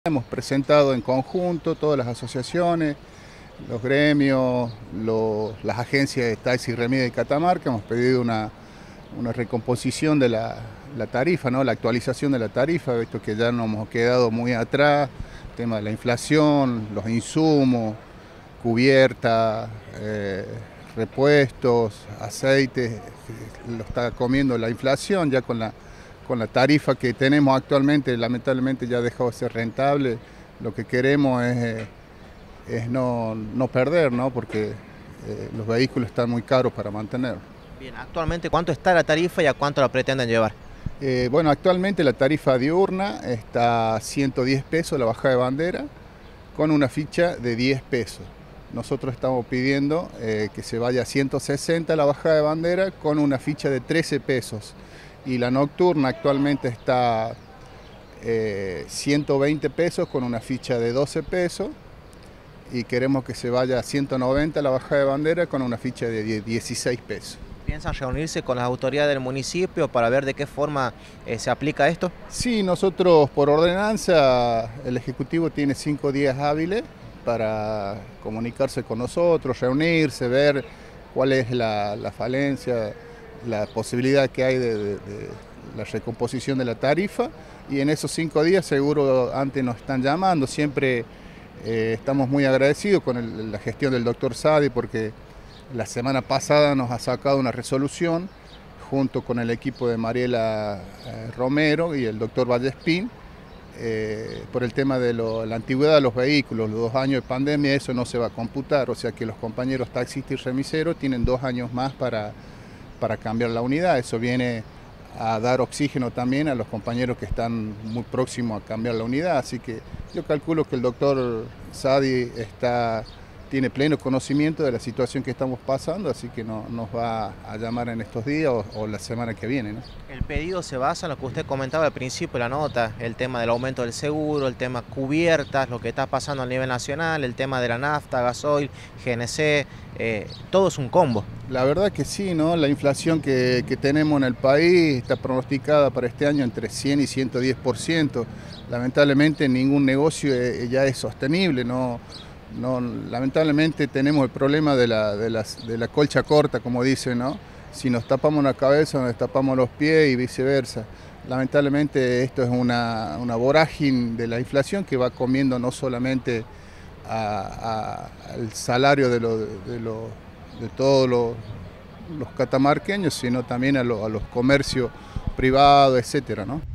Hemos presentado en conjunto todas las asociaciones, los gremios, las agencias de taxi y remis de Catamarca. Hemos pedido una recomposición de la tarifa, ¿no? La actualización de la tarifa, visto que ya nos hemos quedado muy atrás, el tema de la inflación, los insumos, cubierta, repuestos, aceites, lo está comiendo la inflación ya con la tarifa que tenemos actualmente. Lamentablemente ya ha dejado de ser rentable. Lo que queremos es no perder, ¿no? Porque los vehículos están muy caros para mantener. Bien, actualmente ¿cuánto está la tarifa y a cuánto la pretenden llevar? Bueno, actualmente la tarifa diurna está a 110 pesos la bajada de bandera, con una ficha de 10 pesos. Nosotros estamos pidiendo que se vaya a 160 la bajada de bandera con una ficha de 13 pesos. Y la nocturna actualmente está 120 pesos con una ficha de 12 pesos. Y queremos que se vaya a 190 la bajada de bandera con una ficha de 16 pesos. ¿Piensan reunirse con las autoridades del municipio para ver de qué forma se aplica esto? Sí, nosotros por ordenanza, el Ejecutivo tiene 5 días hábiles para comunicarse con nosotros, reunirse, ver cuál es la falencia, la posibilidad que hay de la recomposición de la tarifa, y en esos 5 días seguro antes nos están llamando. Siempre estamos muy agradecidos con la gestión del doctor Sadi, porque la semana pasada nos ha sacado una resolución junto con el equipo de Mariela Romero y el doctor Vallespín por el tema de la antigüedad de los vehículos. Los 2 años de pandemia, eso no se va a computar, o sea que los compañeros taxistas y remiseros tienen 2 años más para cambiar la unidad. Eso viene a dar oxígeno también a los compañeros que están muy próximos a cambiar la unidad. Así que yo calculo que el doctor Sadi tiene pleno conocimiento de la situación que estamos pasando, así que nos va a llamar en estos días o la semana que viene, ¿no? El pedido se basa en lo que usted comentaba al principio de la nota, el tema del aumento del seguro, el tema cubiertas, lo que está pasando a nivel nacional, el tema de la nafta, gasoil, GNC, todo es un combo. La verdad que sí, ¿no? La inflación que tenemos en el país está pronosticada para este año entre 100 y 110%. Lamentablemente ningún negocio ya es sostenible, ¿no? Lamentablemente tenemos el problema de la colcha corta, como dicen, ¿no? Si nos tapamos la cabeza, nos tapamos los pies y viceversa. Lamentablemente esto es una vorágine de la inflación que va comiendo no solamente al salario de todos los catamarqueños, sino también a los comercios privados, etcétera, ¿no?